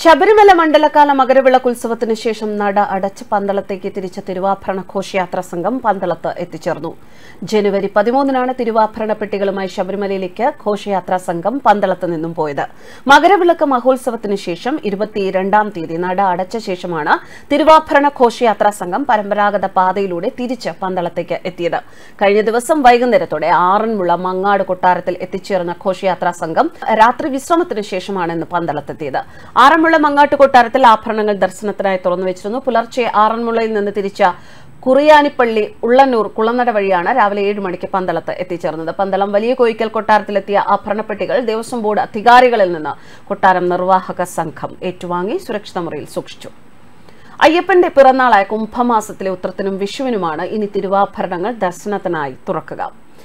ശബരിമല മണ്ഡലകാല മകരവിളക്കുത്സവത്തിന് ശേഷം നട അടച്ച് പന്തളത്തേക്ക് തിരിച്ച തിരുവാഭരണ ഘോഷയാത്രാ സംഘം പന്തളത്ത് എത്തിച്ചേർന്നു. ജനുവരി 13-നാണ് തിരുവാഭരണ പെട്ടികളുമായി ശബരിമലയിലേക്ക് ഘോഷയാത്രാ സംഘം പന്തളത്ത് നിന്നും പോയത്. മകരവിളക്ക് മഹോത്സവത്തിന് ശേഷം 22-ാം തീയതി നട അടച്ച ശേഷമാണ് തിരുവാഭരണ ഘോഷയാത്രാ സംഘം പരമ്പരാഗത പാതയിലൂടെ തിരിച്ച് പന്തളത്തേക്ക് എത്തിയത്. കഴിഞ്ഞ ദിവസം വൈകുന്നേരത്തോടെ ആറന്മുള മങ്ങാട് കൊട്ടാരത്തിൽ എത്തിച്ചേർന്ന ഘോഷയാത്രാ സംഘം രാത്രി വിശ്രമത്തിന് ശേഷമാണ് ഇന്ന് പന്തളത്തെത്തിയത്. ആറന്മുള മങ്ങാട്ട് കൊട്ടാരത്തിൽ ആഭരണങ്ങൾ ദർശനത്തിനായി തുറന്നുവച്ചിരുന്നു. പുലർച്ചെ ആറന്മുളയിൽ നിന്ന് തിരിച്ച കുറിയാനിപ്പള്ളി ഉള്ളന്നൂർ കുളനട വഴിയാണ് രാവിലെ 7 മണിക്ക് പന്തളത്ത് എത്തിച്ചേർന്നത്. പന്തളം വലിയ കോയിക്കൽ കൊട്ടാരത്തിലെത്തിയ ആഭരണപ്പെട്ടികൾ ദേവസ്വം ബോർഡ് അധികാരികളിൽ നിന്ന് കൊട്ടാരം നിർവാഹക സംഘം ഏറ്റുവാങ്ങി സുരക്ഷിത മുറിയിൽ സൂക്ഷിച്ചു. അയ്യപ്പന്റെ പിറന്നാളായ കുംഭമാസത്തിലെ ഉത്രത്തിനും വിഷുവിനുമാണ് ഇനി തിരുവാഭരണങ്ങൾ ദർശനത്തിനായി തുറക്കുക.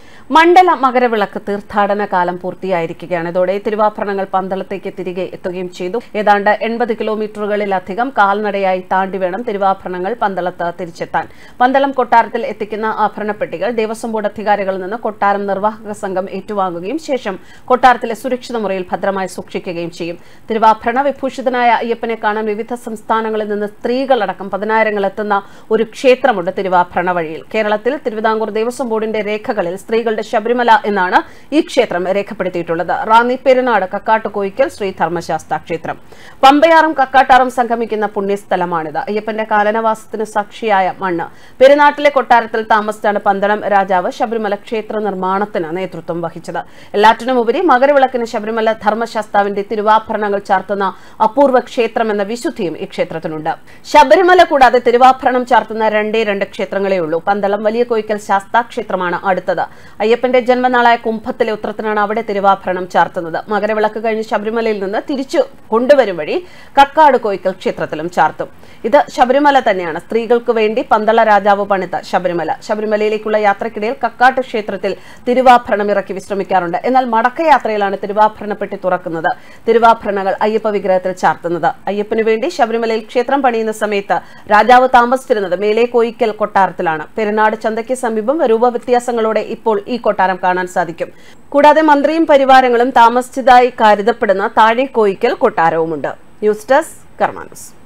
മണ്ഡല മകരവിളക്ക് തീർത്ഥാടന കാലം പൂർത്തിയായിരിക്കുകയാണ്. ഇതോടെ തിരുവാഭരണങ്ങൾ പന്തളത്തേക്ക് തിരികെ എത്തുകയും ചെയ്തു. ഏതാണ്ട് 80 കിലോമീറ്ററുകളിലധികം കാൽനടയായി താണ്ടി വേണം തിരുവാഭരണങ്ങൾ പന്തളത്ത് തിരിച്ചെത്താൻ. പന്തളം കൊട്ടാരത്തിൽ എത്തിക്കുന്ന ആഭരണപ്പെട്ടികൾ ദേവസ്വം ബോർഡ് അധികാരികളിൽ നിന്ന് കൊട്ടാരം നിർവാഹക സംഘം ഏറ്റുവാങ്ങുകയും ശേഷം കൊട്ടാരത്തിലെ സുരക്ഷിത മുറിയിൽ ഭദ്രമായി സൂക്ഷിക്കുകയും ചെയ്യും. തിരുവാഭരണ വിഭൂഷിതനായ അയ്യപ്പനെ കാണാൻ വിവിധ സംസ്ഥാനങ്ങളിൽ നിന്ന് സ്ത്രീകളടക്കം 10,000 എത്തുന്ന ഒരു ക്ഷേത്രമുണ്ട് തിരുവാഭരണ വഴിയിൽ. കേരളത്തിൽ തിരുവിതാംകൂർ ദേവസ്വം ബോർഡിന്റെ രേഖകളിൽ സ്ത്രീകളുടെ ശബരിമല എന്നാണ് ഈ ക്ഷേത്രം രേഖപ്പെടുത്തിയിട്ടുള്ളത്. റാന്നി പെരുനാട് കക്കാട്ട് കോയിക്കൽ ശ്രീ ധർമ്മശാസ്ത്ര ക്ഷേത്രം. പമ്പയാറും കക്കാട്ടാറും സംഗമിക്കുന്ന പുണ്യസ്ഥലമാണിത്. അയ്യപ്പന്റെ കാലനവാസത്തിന് സാക്ഷിയായ മണ്ണ്. പെരുനാട്ടിലെ കൊട്ടാരത്തിൽ താമസിച്ചാണ് പന്തളം രാജാവ് ശബരിമല ക്ഷേത്ര നിർമ്മാണത്തിന് നേതൃത്വം വഹിച്ചത്. എല്ലാറ്റിനുമുപരി മകരവിളക്കിന് ശബരിമല ധർമ്മശാസ്താവിന്റെ തിരുവാഭരണങ്ങൾ ചാർത്തുന്ന അപൂർവ ക്ഷേത്രം എന്ന വിശുദ്ധിയും ഈ ക്ഷേത്രത്തിനുണ്ട്. ശബരിമല കൂടാതെ തിരുവാഭരണം ചാർത്തുന്ന 2 ക്ഷേത്രങ്ങളേ ഉള്ളൂ. പന്തളം വലിയ കോയിക്കൽ ശാസ്താ ക്ഷേത്രമാണ് അടുത്തത്. അയ്യപ്പന്റെ ജന്മനാളായ കുംഭത്തിലെ ഉത്രത്തിനാണ് അവിടെ തിരുവാഭരണം ചാർത്തുന്നത്. മകരവിളക്ക് കഴിഞ്ഞ് ശബരിമലയിൽ നിന്ന് തിരിച്ചു കൊണ്ടുവരും വഴി കക്കാട് കോയിക്കൽ ക്ഷേത്രത്തിലും ചാർത്തും. ഇത് ശബരിമല തന്നെയാണ്. സ്ത്രീകൾക്ക് വേണ്ടി പന്തള രാജാവ് പണിത ശബരിമല. ശബരിമലയിലേക്കുള്ള യാത്രക്കിടയിൽ കക്കാട്ട് ക്ഷേത്രത്തിൽ തിരുവാഭരണം ഇറക്കി വിശ്രമിക്കാറുണ്ട്. എന്നാൽ മടക്കയാത്രയിലാണ് തിരുവാഭരണപ്പെട്ടി തുറക്കുന്നത്. തിരുവാഭരണങ്ങൾ അയ്യപ്പ വിഗ്രഹത്തിൽ ചാർത്തുന്നത്. അയ്യപ്പന് വേണ്ടി ശബരിമലയിൽ ക്ഷേത്രം പണിയുന്ന സമയത്ത് രാജാവ് താമസിച്ചിരുന്നത് മേലെ കോയിക്കൽ കൊട്ടാരത്തിലാണ്. പെരുനാട് ചന്തയ്ക്ക് സമീപം രൂപവ്യത്യാസങ്ങളോടെ ഇപ്പോൾ ഈ കൊട്ടാരം കാണാൻ സാധിക്കും. കൂടാതെ മന്ത്രിയും പരിവാരങ്ങളും താമസിച്ചതായി കരുതപ്പെടുന്ന താഴെ കോയിക്കൽ കൊട്ടാരവുമുണ്ട്. News desk Karma news.